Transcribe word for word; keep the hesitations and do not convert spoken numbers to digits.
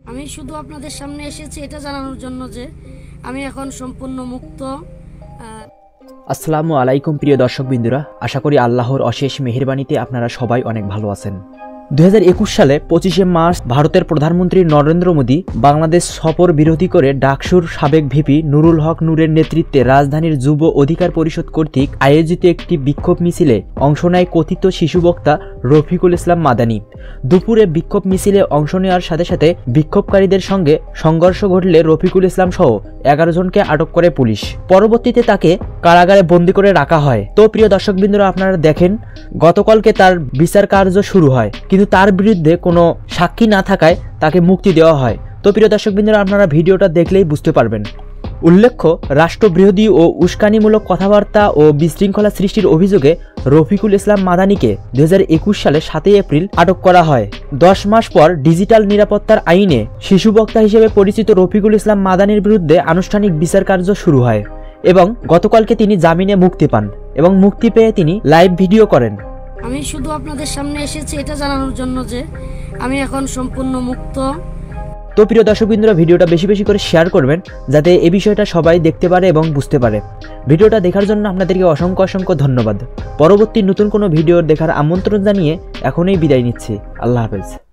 আমি শুধু আপনাদের সামনে এসেছি এটা জানানোর জন্য যে আমি এখন সম্পূর্ণ মুক্ত। আসসালামু আলাইকুম প্রিয় দর্শকবৃন্দুরা, আশা করি আল্লাহর অশেষ মেহেরবানিতে আপনারা সবাই অনেক ভালো আছেন। দুই হাজার একুশ সালে পঁচিশে মার্চ ভারতের প্রধানমন্ত্রী নরেন্দ্র মোদী বাংলাদেশ সফর বিরোধী করে ডাকসুর সাবেক ভিপি নুরুল হক নূরের নেতৃত্বে রাজধানীর যুব অধিকার পরিষদ কর্তৃক আয়োজিত একটি বিক্ষোভ মিছিলে অংশ নেয় কথিত শিশু বক্তা রফিকুল ইসলাম মাদানী। দুপুরে বিক্ষোভ মিছিলে অংশ নেওয়ার সাথে সাথে বিক্ষোভকারীদের সঙ্গে সংঘর্ষ ঘটলে রফিকুল ইসলাম সহ এগারো জনকে আটক করে পুলিশ। পরবর্তীতে তাকে কারাগারে বন্দী করে রাখা হয়। তো প্রিয় দর্শকবৃন্দরা, আপনারা দেখেন গতকালকে তার বিচার কার্য শুরু হয়, কিন্তু তার বিরুদ্ধে কোনো সাক্ষী না থাকায় তাকে মুক্তি দেওয়া হয়। তো প্রিয় দর্শকবৃন্দরা, আপনারা ভিডিওটা দেখলেই বুঝতে পারবেন। উল্লেখ্য, রাষ্ট্রবিরোধী ও উস্কানিমূলক কথাবার্তা ও বিশৃঙ্খলা সৃষ্টির অভিযোগে রফিকুল ইসলাম মাদানীকে দুই হাজার একুশ সালে সাতই এপ্রিল আটক করা হয়। দশ মাস পর ডিজিটাল নিরাপত্তার আইনে শিশু বক্তা হিসেবে পরিচিত রফিকুল ইসলাম মাদানীর বিরুদ্ধে আনুষ্ঠানিক বিচার কার্য শুরু হয় এবং গতকালকে তিনি জামিনে মুক্তি পান এবং মুক্তি পেয়ে তিনি লাইভ ভিডিও করেন। আমি শুধু আপনাদের সামনে এসেছি এটা জানানোর জন্য যে আমি এখন সম্পূর্ণ মুক্ত। তো প্রিয় দর্শকবৃন্দরা, ভিডিওটা বেশি বেশি করে শেয়ার করবেন যাতে এই বিষয়টা সবাই দেখতে পারে এবং বুঝতে পারে। ভিডিওটা দেখার জন্য আপনাদেরকে অসংখ্য অসংখ্য ধন্যবাদ। পরবর্তী নতুন কোনো ভিডিও দেখার আমন্ত্রণ জানিয়ে এখনই বিদায় নিচ্ছি। আল্লাহ হাফেজ।